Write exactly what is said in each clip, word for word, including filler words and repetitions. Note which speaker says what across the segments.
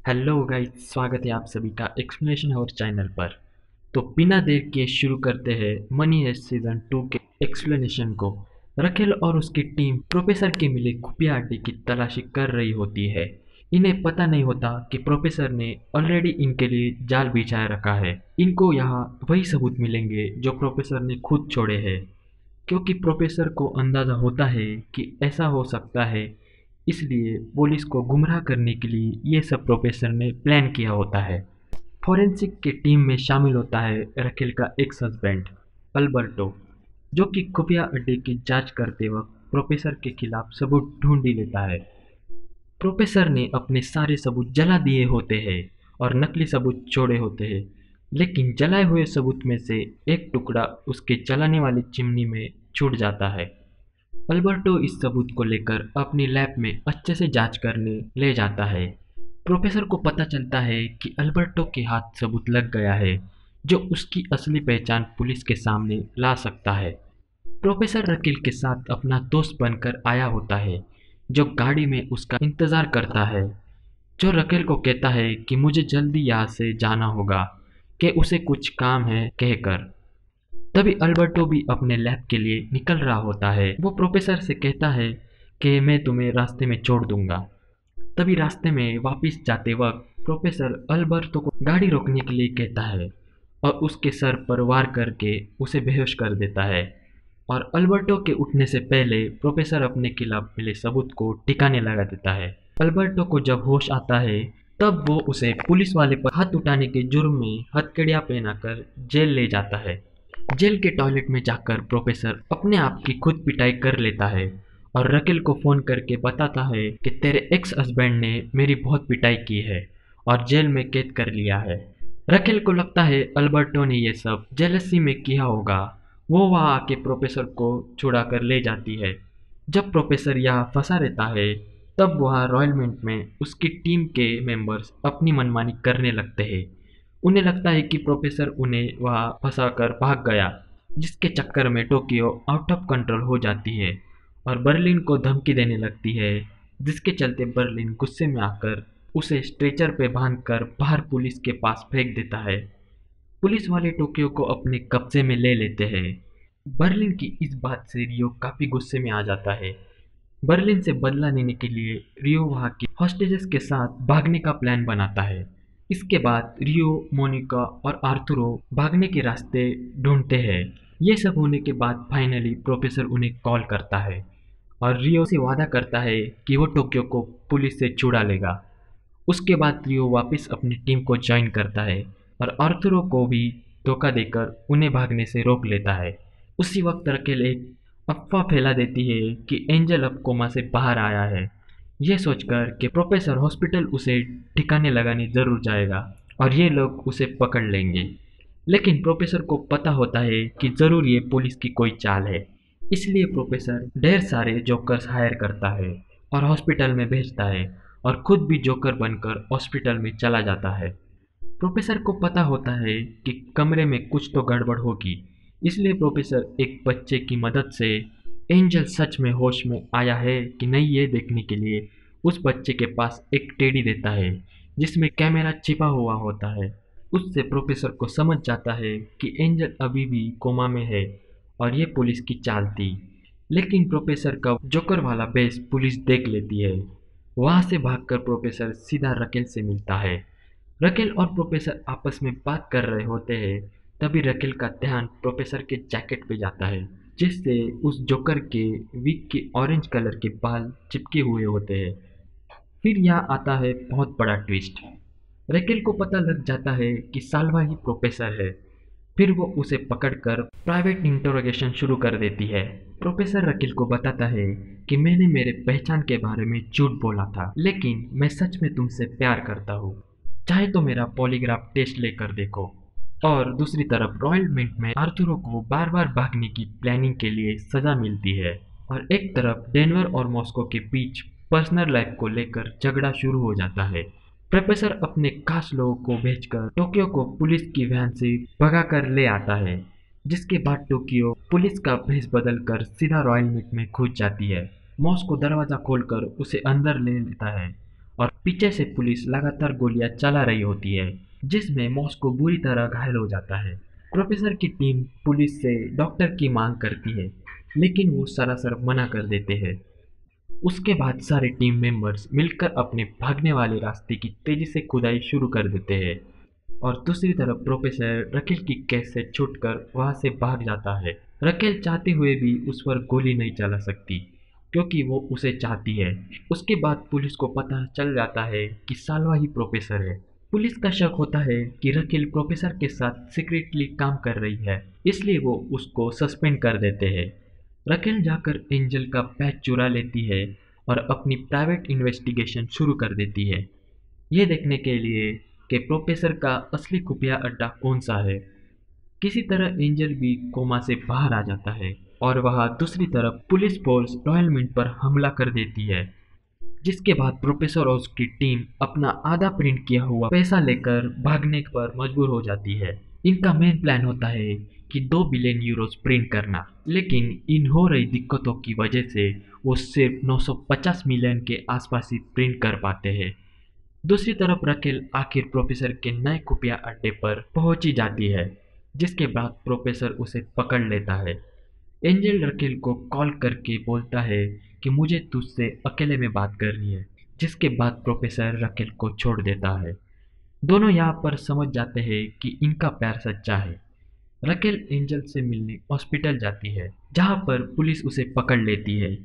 Speaker 1: Hello guys, स्वागत है आप सभी का एक्सप्लेनेशन और चैनल पर। तो बिना देर के शुरू करते हैं मनी हेस्ट सीजन टू के एक्सप्लेनेशन को। रखेल और उसकी टीम प्रोफेसर के मिले खुफिया अड्डे की तलाशी कर रही होती है। इन्हें पता नहीं होता कि प्रोफेसर ने ऑलरेडी इनके लिए जाल बिछाया रखा है। इनको यहाँ वही सबूत मिलेंगे जो प्रोफेसर ने खुद छोड़े हैं, क्योंकि प्रोफेसर को अंदाजा होता है कि ऐसा हो सकता है। इसलिए पुलिस को गुमराह करने के लिए ये सब प्रोफेसर ने प्लान किया होता है। फोरेंसिक की टीम में शामिल होता है रकेल का एक्स हस्बैंड अल्बर्टो, जो कि खुफिया अड्डे की जांच करते वक्त प्रोफेसर के खिलाफ सबूत ढूंढ ही लेता है। प्रोफेसर ने अपने सारे सबूत जला दिए होते हैं और नकली सबूत छोड़े होते हैं, लेकिन जलाए हुए सबूत में से एक टुकड़ा उसके जलाने वाली चिमनी में छूट जाता है। अल्बर्टो इस सबूत को लेकर अपनी लैब में अच्छे से जांच करने ले जाता है। प्रोफेसर को पता चलता है कि अल्बर्टो के हाथ सबूत लग गया है, जो उसकी असली पहचान पुलिस के सामने ला सकता है। प्रोफेसर रकील के साथ अपना दोस्त बनकर आया होता है, जो गाड़ी में उसका इंतजार करता है, जो रकेल को कहता है कि मुझे जल्दी यहाँ से जाना होगा, कि उसे कुछ काम है कहकर। तभी अल्बर्टो भी अपने लैब के लिए निकल रहा होता है। वो प्रोफेसर से कहता है कि मैं तुम्हें रास्ते में छोड़ दूंगा। तभी रास्ते में वापस जाते वक्त प्रोफेसर अल्बर्टो को गाड़ी रोकने के लिए कहता है और उसके सर पर वार करके उसे बेहोश कर देता है। और अल्बर्टो के उठने से पहले प्रोफेसर अपने खिलाफ मिले सबूत को ठिकाने लगा देता है। अल्बर्टो को जब होश आता है तब वो उसे पुलिस वाले पर हाथ उठाने के जुर्म में हथकड़ियां पहनाकर जेल ले जाता है। जेल के टॉयलेट में जाकर प्रोफेसर अपने आप की खुद पिटाई कर लेता है और रकेल को फोन करके बताता है कि तेरे एक्स हस्बैंड ने मेरी बहुत पिटाई की है और जेल में कैद कर लिया है। रकेल को लगता है अल्बर्टो ने ये सब जेलसी में किया होगा। वो वहाँ आके प्रोफेसर को छुड़ा कर ले जाती है। जब प्रोफेसर यहाँ फंसा रहता है तब वहाँ रॉयल मिंट में उसकी टीम के मेंबर्स अपनी मनमानी करने लगते हैं। उन्हें लगता है कि प्रोफेसर उन्हें वहाँ फंसाकर भाग गया, जिसके चक्कर में टोक्यो आउट ऑफ कंट्रोल हो जाती है और बर्लिन को धमकी देने लगती है, जिसके चलते बर्लिन गुस्से में आकर उसे स्ट्रेचर पे बांधकर बाहर पुलिस के पास फेंक देता है। पुलिस वाले टोक्यो को अपने कब्जे में ले लेते हैं। बर्लिन की इस बात से रियो काफी गुस्से में आ जाता है। बर्लिन से बदला लेने के लिए रियो वहाँ के हॉस्टेजेस के साथ भागने का प्लान बनाता है। इसके बाद रियो, मोनिका और आर्थुरो भागने के रास्ते ढूंढते हैं। ये सब होने के बाद फाइनली प्रोफेसर उन्हें कॉल करता है और रियो से वादा करता है कि वो टोक्यो को पुलिस से छुड़ा लेगा। उसके बाद रियो वापस अपनी टीम को ज्वाइन करता है और आर्थुरो को भी धोखा देकर उन्हें भागने से रोक लेता है। उसी वक्त रकेल एक अफवाह फैला देती है कि एंजल अब कोमा से बाहर आया है, यह सोचकर कि प्रोफेसर हॉस्पिटल उसे ठिकाने लगाने जरूर जाएगा और ये लोग उसे पकड़ लेंगे। लेकिन प्रोफेसर को पता होता है कि जरूर ये पुलिस की कोई चाल है, इसलिए प्रोफेसर ढेर सारे जोकर्स हायर करता है और हॉस्पिटल में भेजता है और खुद भी जोकर बनकर हॉस्पिटल में चला जाता है। प्रोफेसर को पता होता है कि कमरे में कुछ तो गड़बड़ होगी, इसलिए प्रोफेसर एक बच्चे की मदद से एंजल सच में होश में आया है कि नहीं ये देखने के लिए उस बच्चे के पास एक टेडी देता है, जिसमें कैमरा छिपा हुआ होता है। उससे प्रोफेसर को समझ जाता है कि एंजल अभी भी कोमा में है और ये पुलिस की चाल थी। लेकिन प्रोफेसर का जोकर वाला बेस पुलिस देख लेती है। वहाँ से भागकर प्रोफेसर सीधा रकेल से मिलता है। रकेल और प्रोफेसर आपस में बात कर रहे होते हैं। तभी रकेल का ध्यान प्रोफेसर के जैकेट पे जाता है, जिससे उस जोकर के विग के ऑरेंज कलर के बाल चिपके हुए होते हैं। फिर यहाँ आता है बहुत बड़ा ट्विस्ट। रकेल को पता लग जाता है कि साल्वा ही प्रोफेसर है। फिर वो उसे पकड़कर प्राइवेट इंटरोगेशन शुरू कर देती है। प्रोफेसर रकेल को बताता है कि मैंने मेरे पहचान के बारे में झूठ बोला था, लेकिन मैं सच में तुमसे प्यार करता हूँ, चाहे तो मेरा पॉलीग्राफ टेस्ट लेकर देखो। और दूसरी तरफ रॉयल मिंट में आर्थुरो को बार बार भागने की प्लानिंग के लिए सजा मिलती है और एक तरफ डेनवर और मॉस्को के बीच पर्सनल लाइफ को लेकर झगड़ा शुरू हो जाता है। प्रोफेसर अपने खास लोगों को भेजकर टोक्यो को पुलिस की वैन से भगाकर ले आता है, जिसके बाद टोक्यो पुलिस का भेष बदलकर सीधा रॉयल मिंट में घुस जाती है। मॉस्को दरवाजा खोलकर उसे अंदर ले लेता है और पीछे से पुलिस लगातार गोलियां चला रही होती है, जिसमें मॉस्को बुरी तरह घायल हो जाता है। प्रोफेसर की टीम पुलिस से डॉक्टर की मांग करती है, लेकिन वो सरासर मना कर देते हैं। उसके बाद सारे टीम मेंबर्स मिलकर अपने भागने वाले रास्ते की तेजी से खुदाई शुरू कर देते हैं और दूसरी तरफ प्रोफेसर रकेल की कैद से छूटकर वहां से भाग जाता है। रकेल चाहते हुए भी उस पर गोली नहीं चला सकती, क्योंकि वो उसे चाहती है। उसके बाद पुलिस को पता चल जाता है कि साल्वा ही प्रोफेसर है। पुलिस का शक होता है कि रकेल प्रोफेसर के साथ सीक्रेटली काम कर रही है, इसलिए वो उसको सस्पेंड कर देते हैं। रकेल जाकर एंजल का पैच चुरा लेती है और अपनी प्राइवेट इन्वेस्टिगेशन शुरू कर देती है, ये देखने के लिए कि प्रोफेसर का असली खुफिया अड्डा कौन सा है। किसी तरह एंजल भी कोमा से बाहर आ जाता है और वहां दूसरी तरफ पुलिस फोर्स रॉयल मिंट पर हमला कर देती है, जिसके बाद प्रोफेसर और उसकी टीम अपना आधा प्रिंट किया हुआ पैसा लेकर भागने पर मजबूर हो जाती है। इनका मेन प्लान होता है कि दो बिलियन यूरोस प्रिंट करना, लेकिन इन हो रही दिक्कतों की वजह से वो सिर्फ नौ सौ पचास मिलियन के आसपास ही प्रिंट कर पाते हैं। दूसरी तरफ रकेल आखिर प्रोफेसर के नए खुफिया अड्डे पर पहुंची जाती है, जिसके बाद प्रोफेसर उसे पकड़ लेता है। एंजल रकेल को कॉल करके बोलता है कि मुझे तुझसे अकेले में बात करनी है, जिसके बाद प्रोफेसर रकेल को छोड़ देता है। दोनों यहाँ पर समझ जाते हैं कि इनका प्यार सच्चा है। रकेल एंजल से मिलने हॉस्पिटल जाती है, जहाँ पर पुलिस उसे पकड़ लेती है।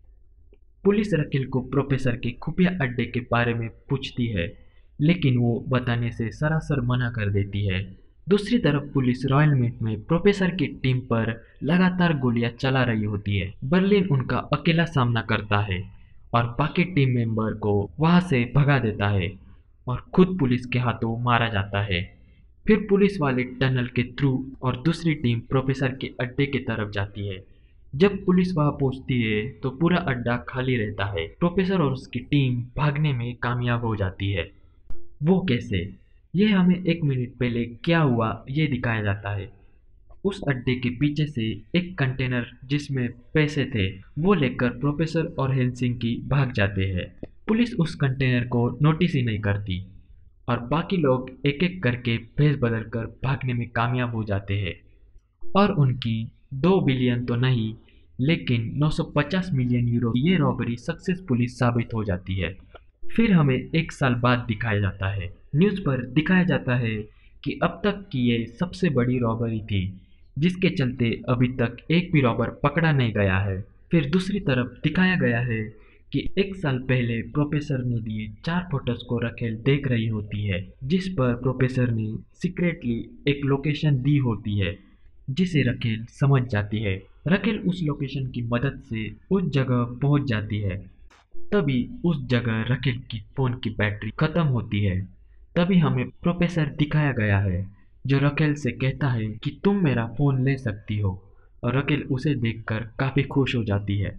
Speaker 1: पुलिस रकेल को प्रोफेसर के खुफिया अड्डे के बारे में पूछती है, लेकिन वो बताने से सरासर मना कर देती है। दूसरी तरफ पुलिस रॉयल मिंट में प्रोफेसर की टीम पर लगातार गोलियां चला रही होती है। बर्लिन उनका अकेला सामना करता है और बाकी टीम मेंबर को वहां से भगा देता है और खुद पुलिस के हाथों मारा जाता है। फिर पुलिस वाले टनल के थ्रू और दूसरी टीम प्रोफेसर के अड्डे की तरफ जाती है। जब पुलिस वहां पहुंचती है तो पूरा अड्डा खाली रहता है। प्रोफेसर और उसकी टीम भागने में कामयाब हो जाती है। वो कैसे, ये हमें एक मिनट पहले क्या हुआ ये दिखाया जाता है। उस अड्डे के पीछे से एक कंटेनर जिसमें पैसे थे वो लेकर प्रोफेसर और हेलसिंकी भाग जाते हैं। पुलिस उस कंटेनर को नोटिस ही नहीं करती और बाकी लोग एक एक करके भेस बदल कर भागने में कामयाब हो जाते हैं और उनकी दो बिलियन तो नहीं लेकिन नौ सौ पचास मिलियन यूरो ये रॉबरी सक्सेसफुली साबित हो जाती है। फिर हमें एक साल बाद दिखाया जाता है। न्यूज़ पर दिखाया जाता है कि अब तक की ये सबसे बड़ी रॉबरी थी, जिसके चलते अभी तक एक भी रॉबर पकड़ा नहीं गया है। फिर दूसरी तरफ दिखाया गया है कि एक साल पहले प्रोफेसर ने दिए चार फोटोज को रकेल देख रही होती है, जिस पर प्रोफेसर ने सीक्रेटली एक लोकेशन दी होती है, जिसे रकेल समझ जाती है। रकेल उस लोकेशन की मदद से उस जगह पहुंच जाती है। तभी उस जगह रकेल की फोन की बैटरी खत्म होती है। तभी हमें प्रोफेसर दिखाया गया है, जो रकेल से कहता है कि तुम मेरा फोन ले सकती हो, और रकेल उसे देखकर काफी खुश हो जाती है।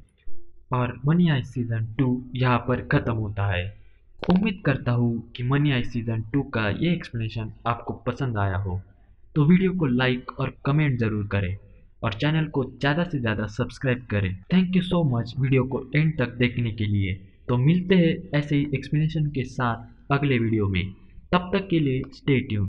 Speaker 1: और मनी आइस्ट सीजन टू यहाँ पर खत्म होता है। उम्मीद करता हूँ कि मनी आइस्ट सीजन टू का ये एक्सप्लेनेशन आपको पसंद आया हो, तो वीडियो को लाइक और कमेंट ज़रूर करें और चैनल को ज़्यादा से ज़्यादा सब्सक्राइब करें। Thank you so much video को एंड तक देखने के लिए। तो मिलते हैं ऐसे ही एक्सप्लेनेशन के साथ अगले वीडियो में। तब तक के लिए स्टे ट्यून।